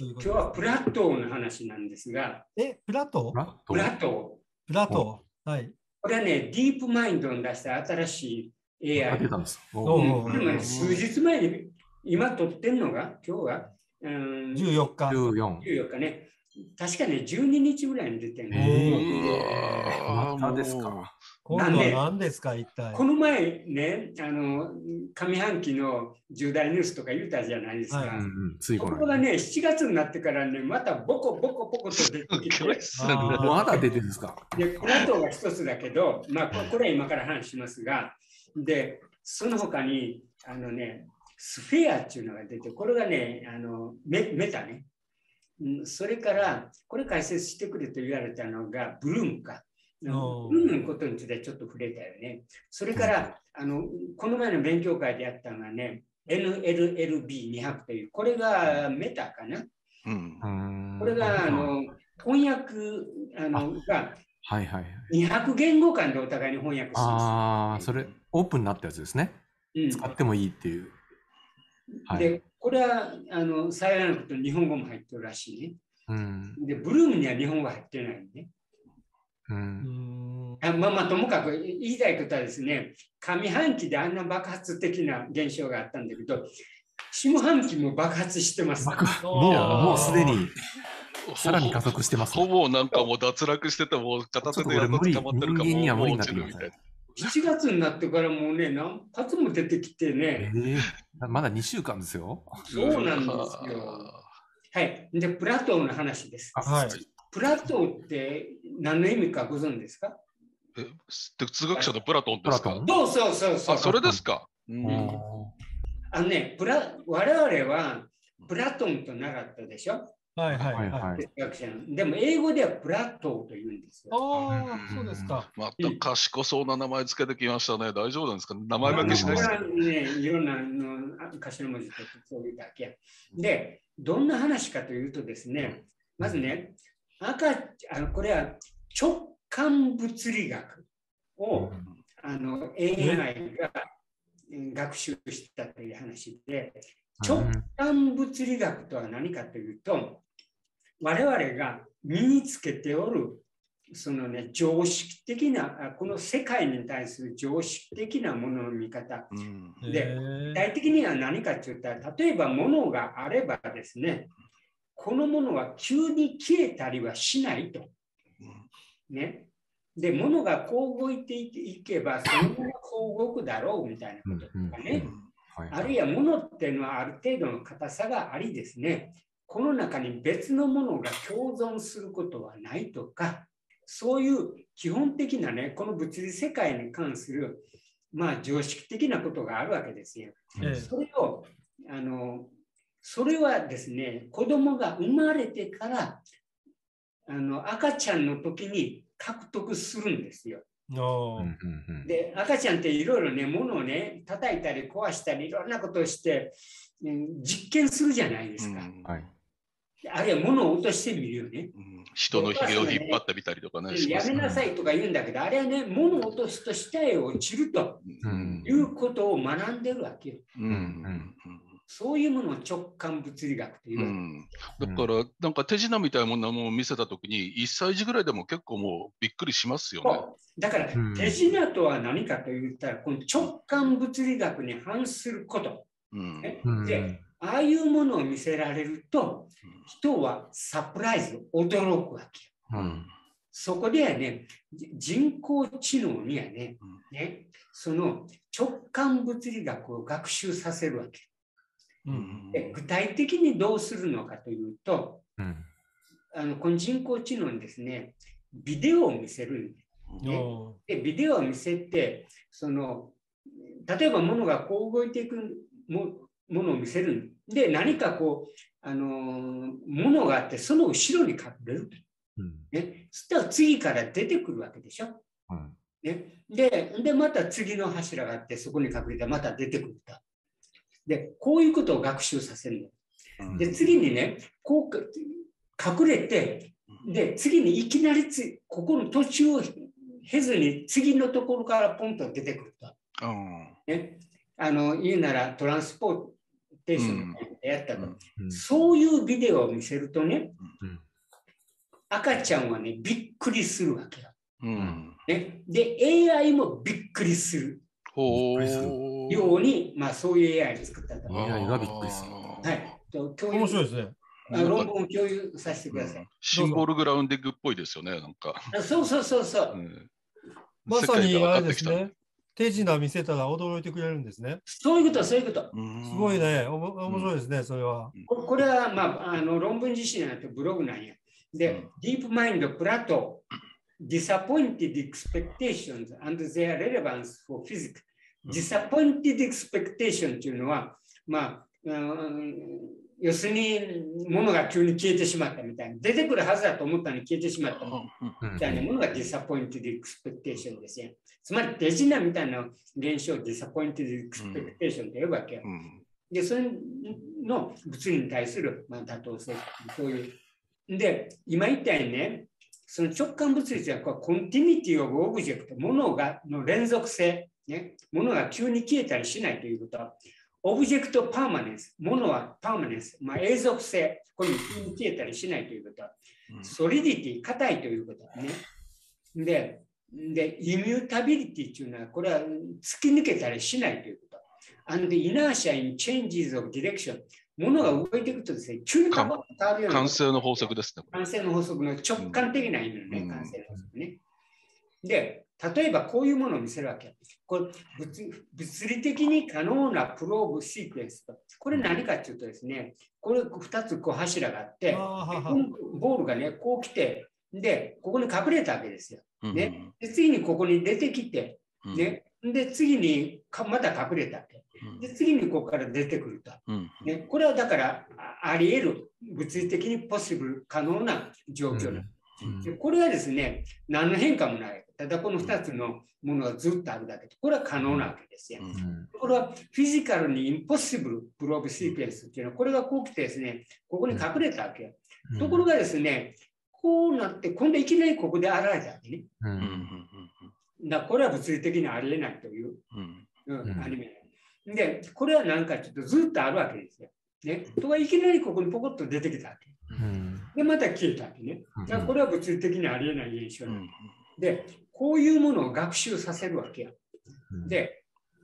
というこ今日はプラトーの話なんですが、 プラトプラトプラトはい。 これはね、ディープマインドに出した新しい AI。 出たんです。 でもね、数日前に、今撮ってんのが、今日は、 14日。 14日ね。確かね、12日ぐらいに出てるまたですか。 今度は何ですか、一体。 この前ね、上半期の重大ニュースとか言ったじゃないですか。ところがね、7月になってからね、またボコボコボコと出てきて、 まだ出てるんですか。 で、プラトーが一つだけど、まあ、これは今から話しますが、で、その他に、スフェアっていうのが出て、これがね、メタね。それから、これ解説してくれと言われたのが、ブルームか。ブルームのことについてちょっと触れたよね。それから、この前の勉強会でやったのがね、NLLB200 という、これがメタかな。これが、翻訳が、200言語間でお互いに翻訳します。 それ、オープンになったやつですね。使ってもいいっていう。 で、これは幸いなことに日本語も入ってるらしいね。で、ブルームには日本語入ってないね。まあ、ともかく言いたいことはですね、上半期であんな爆発的な現象があったんだけど、下半期も爆発してます。 もうすでに。さらに加速してます。 ほぼなんかもう脱落してても片手でやっと捕まってるかもう落ちるみたいな。 7月になってからもうね、何発も出てきてね。 まだ2週間ですよ。 そうなんですよ。はい。で、プラトーの話です。プラトーって何の意味かご存知ですか？ 哲学者のプラトンですか？ そう。 それですか。 我々はプラトンと習ったでしょ？でも英語ではプラトーと言うんですよ。 そうですか。 また賢そうな名前つけてきましたね。大丈夫なんですか？名前負けしないですか？ いろんな頭文字とそういうだけ。で、どんな話かというとですね、まずね、これは直感物理学をAI が学習したという話で、直感物理学とは何かというと、我々が身につけておるそのね、常識的なこの世界に対する常識的なものの見方で、具体的には何かといったら、例えば物があればですね、このものは急に消えたりはしないと。ね。で、物がこう動いていけば、そのままこう動くだろうみたいなこととかね。あるいは物っていうのはある程度の硬さがありですね、この中に別のものが共存することはないとか、そういう基本的なね、この物理世界に関する、まあ、常識的なことがあるわけですよ。それはですね、子供が生まれてから赤ちゃんの時に獲得するんですよ。で、赤ちゃんっていろいろね、物をね、叩いたり壊したりいろんなことをして、実験するじゃないですか。あるいは物を落としてみるよね。 人のひげを引っ張ってみたりとかね。 やめなさいとか言うんだけど、あれはね、物を落とすと下へ落ちるということを学んでるわけよ。そういうものを直感物理学という。 だからなんか手品みたいなものを見せたときに1歳児ぐらいでも結構もうびっくりしますよね。 だから手品とは何かといったら、この直感物理学に反すること。で、ああいうものを見せられると人はサプライズ、驚くわけよ。そこではね、人工知能にはね、その直感物理学を学習させるわけ。で、具体的にどうするのかというと、この人工知能にですね、ビデオを見せるんで、ビデオを見せて、例えば物がこう動いていくものを見せるんで、何かこう、物があって、その後ろに隠れる。そしたら次から出てくるわけでしょ。で、また次の柱があって、そこに隠れてまた出てくると。で、こういうことを学習させるの。で、次にね、こう隠れて、で、次にいきなりここの途中を経ずに次のところからポンと出てくると。言うならトランスポーテーションみたいなのやったと。そういうビデオを見せるとね、赤ちゃんはね、びっくりするわけよ。ね、で、AI もびっくりするように、まあ、そういう AI を作ったと。 AI がびっくりする。 はい。 面白いですね。 論文を共有させてください。 シンボルグラウンディングっぽいですよね、なんか。 そうそうそうそう。 まさにあれですね。手品見せたら驚いてくれるんですね。 そういうこと、そういうこと。 すごいね。面白いですね、それは。 これは、まあ、論文自身なんてブログなんや。で、ディープマインド、プラトー、disappointed expectations and their relevance for physics。disappointed expectation というのは、まあ、要するに物が急に消えてしまったみたいな、出てくるはずだと思ったのに消えてしまったみたいなものが disappointed expectation ですね。つまり手品みたいな現象を disappointed expectation と呼ぶわけよ。で、それの物理に対する、まあ、妥当性、そういう。で、今言ったようにね、その直感物理はコンティニティオブオブジェクト、物がの連続性、ね、物が急に消えたりしないということ。オブジェクトパーマネンス、物はパーマネンス、まあ、永続性、これに急に消えたりしないということ。ソリディティ、硬いということね。で、イミュータビリティというのは、これは突き抜けたりしないということ。And inertia in changes of direction。物が動いていくとですね、急に変わるような。 慣性の法則ですね。 慣性の法則の直感的な意味のね、慣性の法則ね。で、例えばこういうものを見せるわけ。これ物理的に可能なプローブシークエンスと。これ何かというとですね、これ2つこう柱があって、このボールがね、こう来て、で、ここに隠れたわけですよ。ね、で次にここに出てきて、ね、で次にまた隠れたわけ。で次にここから出てくると。ね、これはだからあり得る物理的にポッシブル可能な状況なんです。これはですね、何の変化もない。ただこの2つのものがずっとあるだけで、これは可能なわけですよ。これはフィジカルにインポッシブルプローブシークエンスっていうのは、これがこう来てですね、ここに隠れたわけよ。ところがですね、こうなって、今度いきなりここで現れたわけね。だからこれは物理的にありえないというアニメ。で、これは何かちょっとずっとあるわけですよ。ね、とはいきなりここにポコッと出てきたわけ。で、また消えたわけね。だからこれは物理的にありえない現象なんで、こういうものを学習させるわけよ。で、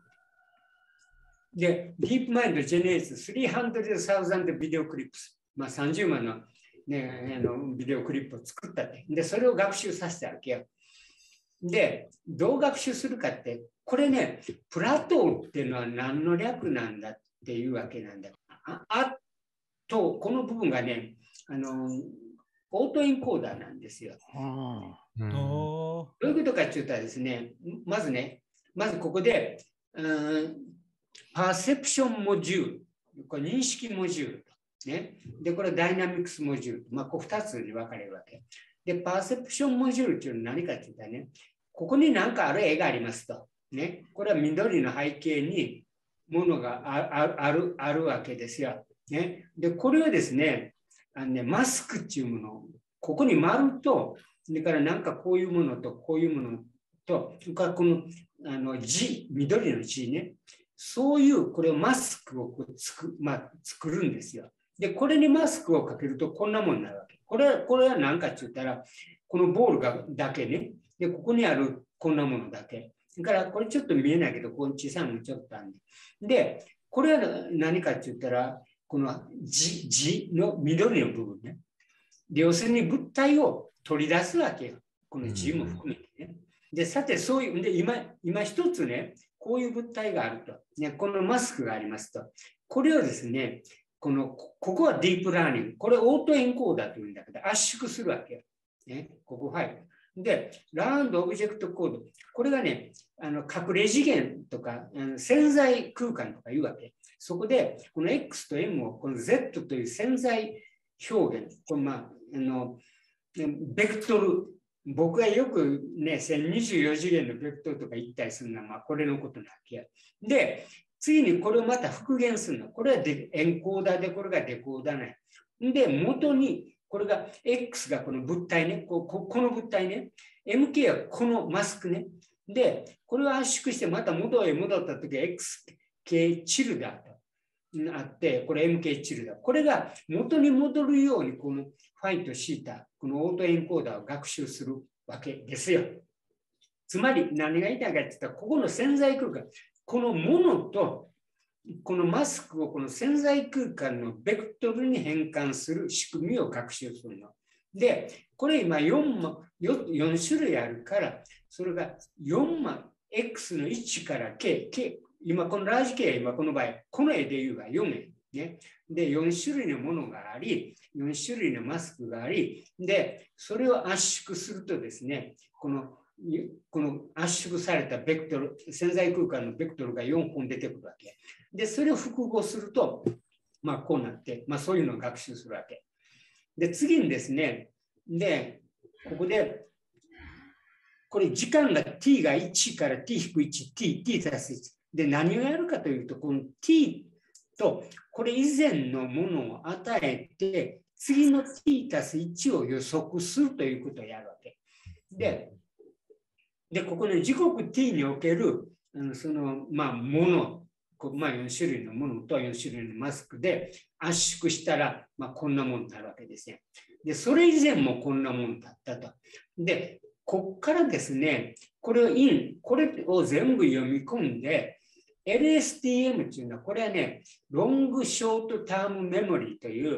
ディープマインドジェネレーツ300,000ビデオクリップス、まあ、30万の、ね、ビデオクリップを作ったって。で、それを学習させたわけよ。で、どう学習するかって、これね、プラトーっていうのは何の略なんだっていうわけなんだ。あと、この部分がね、オートエンコーダーなんですよ。どういうことかって言ったらですね、まずここで、パーセプションモジュール、これ認識モジュール、ね。で、これダイナミクスモジュール、まあ、こう2つに分かれるわけ。で、パーセプションモジュールっていうのは何かって言ったらね、ここに何かある絵がありますと。ね、これは緑の背景にものがあるわけですよ。ね、で、これはですね、マスクっていうもの、ここに丸と、それからなんかこういうものと、こういうものと、それからこの字、緑の字ね、そういうこれをマスクを作るんですよ。で、これにマスクをかけるとこんなものになるわけ。これは何かって言ったら、このボールだけね、で、ここにあるこんなものだけ。だからこれちょっと見えないけど、この小さいのちょっとあるんで。で、これは何かって言ったら、この字の緑の部分ね。で、要するに物体を取り出すわけよ。この字も含めてね。で、さて、そういう、で、今一つね、こういう物体があると。ね、このマスクがありますと。これをですね、ここはディープラーニング。これオートエンコーダーというんだけど、圧縮するわけよ。ね、ここ入る。で、ラウンドオブジェクトコード。これがね、隠れ次元とか、潜在空間とかいうわけ。そこで、この X と M を、この Z という潜在表現、このベクトル、僕がよくね、1024次元のベクトルとか言ったりするのは、まあ、これのことなわけや。で、次にこれをまた復元するの。これはエンコーダーで、これがデコーダーない。で、元に、これが X がこの物体ね、この物体ね、MK はこのマスクね。で、これを圧縮してまた元へ戻ったときは XK チルダーと。 あって、これ MK チルだ。これが元に戻るように、このファイとシータ、このオートエンコーダーを学習するわけですよ。つまり何が言いたいかって言ったら、ここの潜在空間、このものと、このマスクをこの潜在空間のベクトルに変換する仕組みを学習するの。で、これ今4種類あるから、それが4万 X の1から K、今このラージ K は今この場合、この絵で言えば4円。ね、で、4種類のものがあり、4種類のマスクがあり、で、それを圧縮するとですね、この圧縮されたベクトル、潜在空間のベクトルが4本出てくるわけ。で、それを複合すると、まあ、こうなって、まあ、そういうのを学習するわけ。で、次にですね、で、ここで、これ時間が t が1から t-1、t 足す1。で、何をやるかというと、この t と、これ以前のものを与えて、次の t 足す1を予測するということをやるわけ。で、ここの時刻 t における、その、まあ、もの、まあ、4種類のものと4種類のマスクで圧縮したら、まあ、こんなものになるわけですね。で、それ以前もこんなものだったと。で、ここからですね、これを全部読み込んで、LSTM っていうのは、これはね、ロングショートタームメモリーという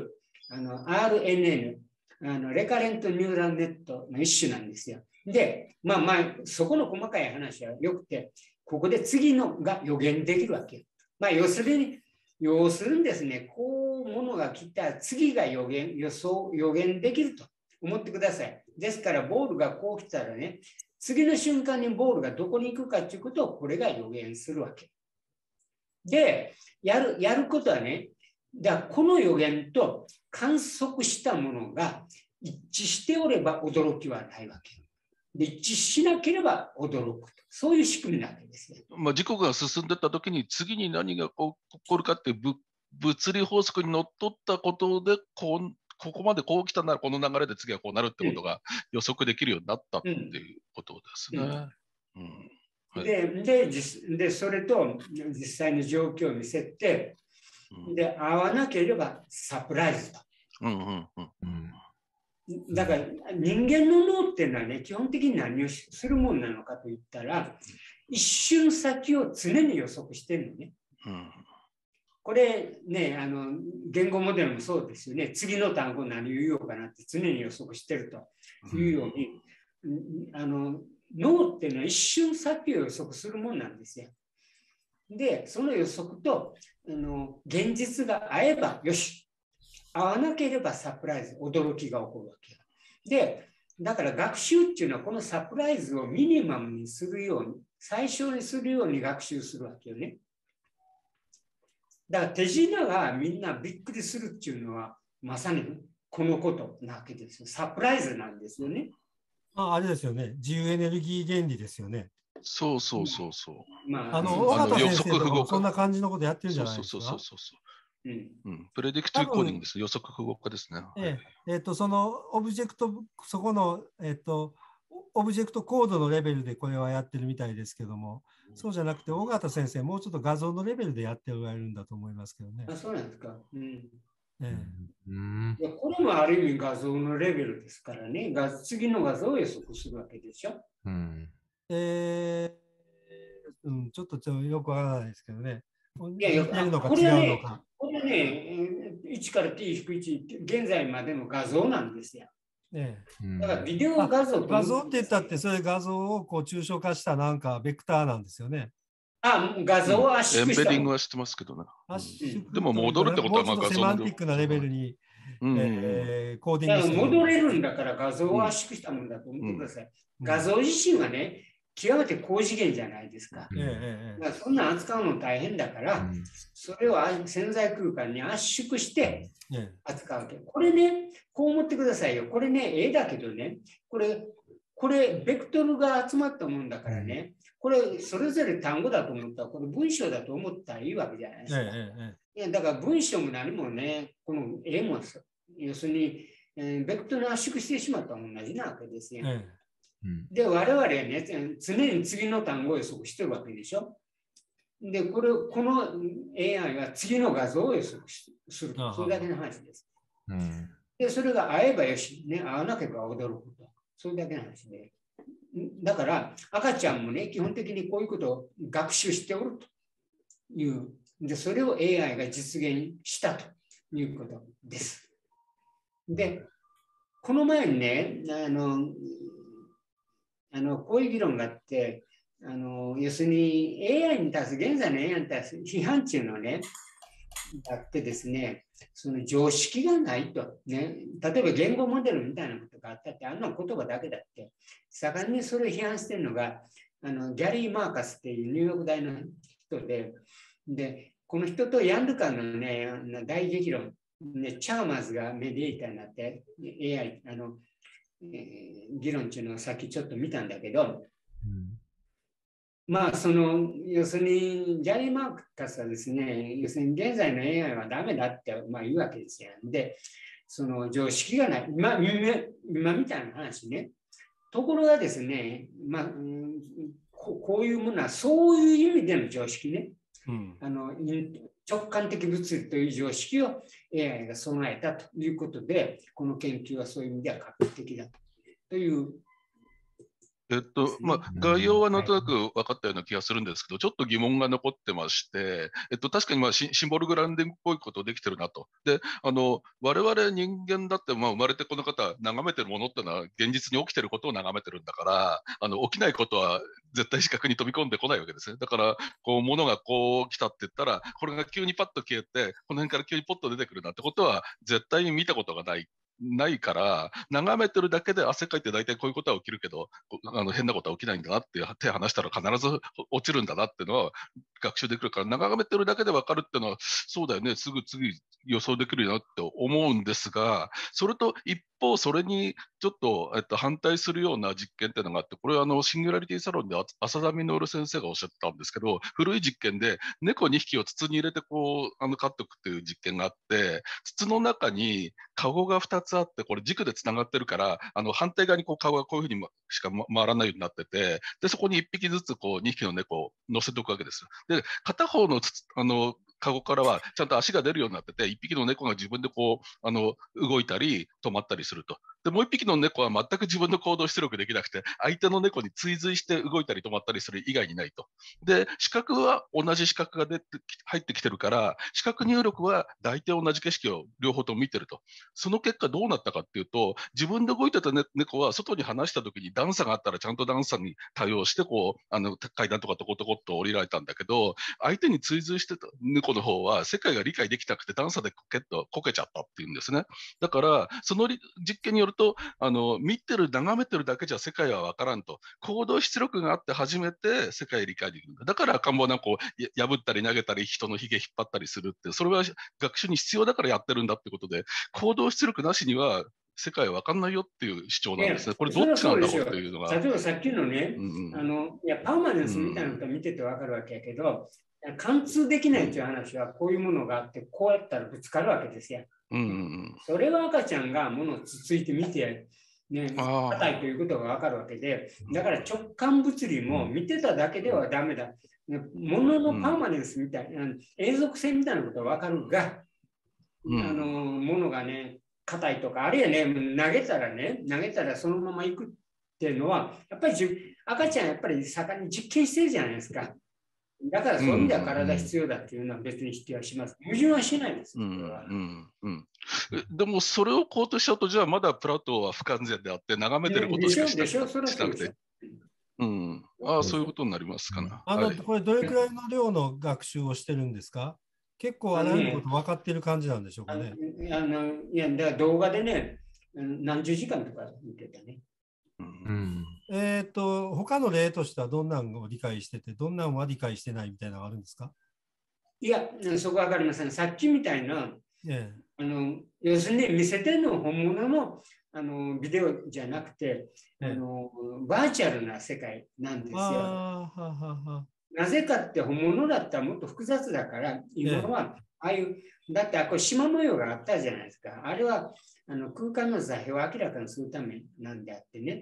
、RNN、レカレントニューラルネットの一種なんですよ。で、まあ、そこの細かい話はよくて、ここで次のが予言できるわけ。まあ、要するにですね、こうものが来たら次が予言できると思ってください。ですから、ボールがこう来たらね、次の瞬間にボールがどこに行くかということをこれが予言するわけ。で、やることはね、この予言と観測したものが一致しておれば驚きはないわけ。で、一致しなければ驚くと。そういう仕組みなわけですね。 まあ、時刻が進んでいったときに次に何が起こるかっていう物理法則にのっとったことでここまでこう来たならこの流れで次はこうなるってことが予測できるようになったっていうことですね。 で、それと実際の状況を見せて、で、合わなければサプライズと。だから人間の脳っていうのはね、基本的に何をするものなのかといったら、一瞬先を常に予測してるのね。これね、言語モデルもそうですよね。次の単語何を言おうかなって常に予測してるというように、脳っていうのは一瞬先を予測するものなんですよ。で、その予測と現実が合えばよし。合わなければサプライズ、驚きが起こるわけで、だから学習っていうのはこのサプライズをミニマムにするように、最小にするように学習するわけよね。だから手品がみんなびっくりするっていうのはまさにこのことなわけですよ。サプライズなんですよね。 あれですよね。自由エネルギー原理ですよね。 そう。 まあ、尾形先生とかもそんな感じのことやってるんじゃないですか。 プレディクティブコーディングです。予測不合化ですね。 そのオブジェクト、そこの、オブジェクトコードのレベルでこれはやってるみたいですけども、そうじゃなくて、尾形先生、もうちょっと画像のレベルでやっておられるんだと思いますけどね。 そうなんですか。これもある意味画像のレベルですからね、次の画像を予測するわけでしょ。 ちょっとよくわからないですけどね。 これはね、1から t-1、現在までの画像なんですよ。だからビデオ画像画像って言ったって、それ画像をこう抽象化したなんかベクターなんですよね。 画像を圧縮した。 エンベディングはしてますけどね。でも戻るってことはまあ画像のセマンティックなレベルにコーディングして戻れるんだから画像を圧縮したものだと思ってください。画像自身はね、極めて高次元じゃないですか。そんな扱うの大変だから、それを潜在空間に圧縮して扱うわけ。これね、こう思ってくださいよ。これね、絵だけどね、これ、ベクトルが集まったもんだからね、これ、それぞれ単語だと思ったら、これ文章だと思ったらいいわけじゃないですか。だから文章も何もね、この絵も、要するに、ベクトルを圧縮してしまったも同じなわけですよ。で、我々はね、常に次の単語を予測してるわけでしょ。 で、この AI は次の画像を予測する。それだけの話です。で、それが合えばよし、ね、合わなければ驚くと。それだけの話で。だから、赤ちゃんもね、基本的にこういうことを学習しておるという。で、それを AI が実現したということです。で、この前にね、こういう議論があって、要するに AI に対する、現在の AI に対する批判っていうのはね、だってですね、その常識がないと、ね、例えば言語モデルみたいなことがあったって、あんな言葉だけだって、盛んにそれを批判してるのが、ギャリー・マーカスっていうニューヨーク大の人で、この人とヤンルカンのね、大激論、ね、チャーマーズがメディエーターになって、AI、議論っていうのをさっきちょっと見たんだけど、まあ、要するに、ジャリー・マーカスはですね、要するに現在の AI はダメだって、言うわけですよ。で、その常識がない、今みたいな話ね。ところがですね、こういうものは、そういう意味での常識ね。直感的物理という常識を AI が備えたということで、この研究はそういう意味では画期的だという。 概要はなんとなく分かったような気がするんですけど、ちょっと疑問が残ってまして、確かにシンボルグランディングっぽいことできてるなと。で、我々人間だって生まれてこの方、眺めてるものってのは現実に起きてることを眺めてるんだから、起きないことは絶対視覚に飛び込んでこないわけですね。だから、物がこう来たって言ったら、これが急にパッと消えて、この辺から急にポッと出てくるなんてことは絶対に見たことがないから、眺めてるだけで汗かいて大体こういうことは起きるけど、変なことは起きないんだなって手を離したら必ず落ちるんだなっていうのは学習できるから、眺めてるだけで分かるっていうのは、そうだよね、すぐ次予想できるよなって思うんですが、それと一方、それにちょっと、反対するような実験っていうのがあって、これはシンギュラリティサロンで浅田実先生がおっしゃってたんですけど、古い実験で猫2匹を筒に入れて飼っておくっていう実験があって、筒の中にカゴが2つあって、これ軸でつながってるから、反対側にカゴがこういうふうにしか回らないようになってて、で、そこに1匹ずつ2匹の猫を乗せておくわけです。で、片方のカゴからはちゃんと足が出るようになってて、1匹の猫が自分で動いたり止まったりすると。で、もう1匹の猫は全く自分の行動出力できなくて、相手の猫に追随して動いたり止まったりする以外にないと。で、視覚は同じ視覚が入ってきてるから、視覚入力は大体同じ景色を両方とも見てると。その結果どうなったかっていうと、自分で動いてた猫は外に離した時に段差があったらちゃんと段差に対応して階段とかトコトコっと降りられたんだけど、相手に追随してた猫の方は世界が理解できなくて段差でこけちゃったっていうんですね。だからその実験によると、眺めてるだけじゃ世界は分からんと。行動出力があって初めて世界を理解できるんだ。だから赤ん坊なんか破ったり投げたり人のひげ引っ張ったりするって、それは学習に必要だからやってるんだってことで、行動出力なしには世界は分かんないよっていう主張なんですね。これどっちなんだろうっていうのが。 例えばさっきのね、パーマネンスみたいなことを見てて分かるわけやけど、貫通できないという話はこういうものがあって、こうやったらぶつかるわけですよ。それは赤ちゃんがものをつついて見て、硬いということが分かるわけで、だから直感物理も見てただけではダメだ。もののパーマネンスみたいな、永続性みたいなことは分かるが、ものがね、硬いとか、あるいはね、投げたらそのまま行くっていうのは、やっぱり赤ちゃんやっぱり盛んに実験してるじゃないですか。だからそういう意味では体必要だっていうのは別に否定はします。矛盾はしないです。 でもそれをこうとしちゃうと、じゃあまだプラトンは不完全であって、眺めてることしかしなくて。そういうことになりますかな。 これどれくらいの量の学習をしてるんですか？結構あらゆること分かってる感じなんでしょうかね。 いや、だから動画でね、何十時間とか見てたね。 他の例としてはどんなのを理解してて、どんなのは理解してないみたいなのがあるんですか？ いや、そこは分かりません。さっきみたいな、要するに見せてるの本物のビデオじゃなくて、バーチャルな世界なんですよ。なぜかって本物だったらもっと複雑だから、今はああいう、だってこれ縞模様があったじゃないですか。あれは空間の座標を明らかにするためなんであってね。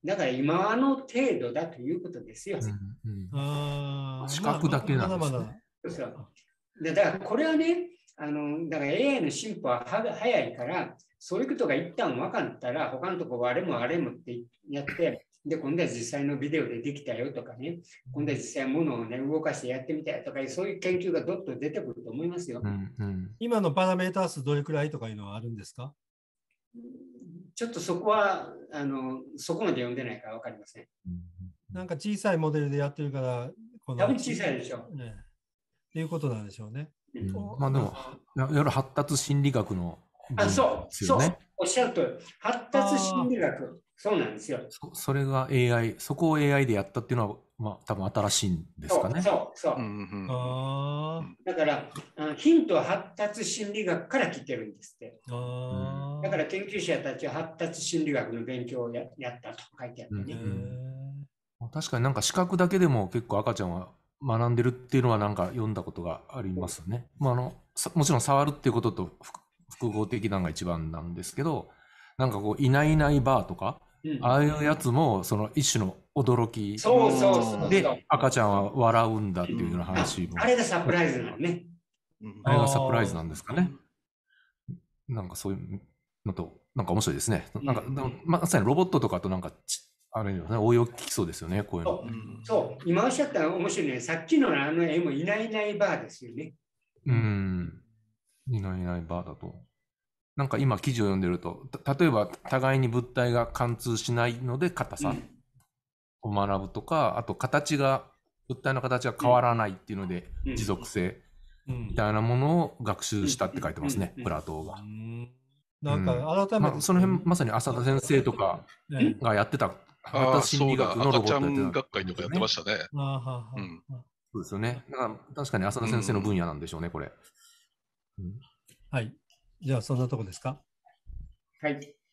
だから今あの程度だということですよ。 視覚だけなんですね。 だからこれはね、だから AI の進歩は早いから、そういうことが一旦分かったら、他のところあれもあれもってやって、で、今度は実際のビデオでできたよとかね、今度は実際物をね、動かしてやってみたよとか、そういう研究がどっと出てくると思いますよ。 今のパラメータ数どれくらいとかいうのはあるんですか？ ちょっとそこは、そこまで読んでないから分かりません。 なんか小さいモデルでやってるから、 多分小さいでしょ。 っていうことなんでしょうね。 まあでも、いわゆる発達心理学の、 そう、おっしゃるとおり、発達心理学、そうなんですよ。 それが AI、そこを AI でやったっていうのは、まあ多分新しいんですかね。 そう。だから、ヒントは発達心理学から来てるんですって。だから研究者たちは発達心理学の勉強をやったと書いてあってね。 確かになんか視覚だけでも結構赤ちゃんは学んでるっていうのはなんか読んだことがありますね。まあもちろん触るっていうことと複合的なのが一番なんですけど、なんかこういないいないばあとか、ああいうやつもその一種の驚きで赤ちゃんは笑うんだっていうような話も。 あれがサプライズなのね。 あれがサプライズなんですかね。なんかそういうのと、なんか面白いですね。なんかまさにロボットとかとなんかあれよね、応用効きそうですよね、こういうの。 そう、今おっしゃったら面白いね。さっきのあの絵もいないいないばあですよね。 いないいないばあだと。なんか今記事を読んでると、例えば互いに物体が貫通しないので硬さを学ぶとか、あと物体の形が変わらないっていうので持続性みたいなものを学習したって書いてますね、プラトーが。 なんか改めて、 その辺まさに浅田先生とかがやってた発達心理学のロボットやってた、 学会とかやってましたね。 そうですよね。だから確かに浅田先生の分野なんでしょうね、これ。 はい。じゃあそんなとこですか？ はい。